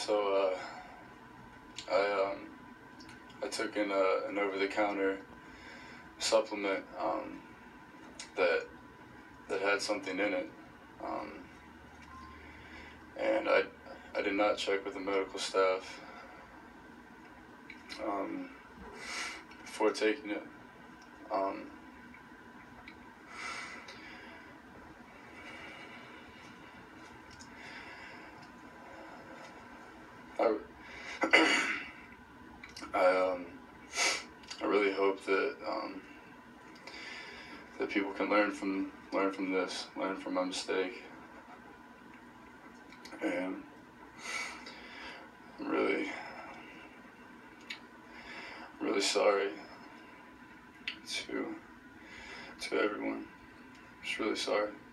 So I took in an over-the-counter supplement that had something in it, and I did not check with the medical staff before taking it. I really hope that that people can learn from this, learn from my mistake, and I'm really sorry to everyone. Just really sorry.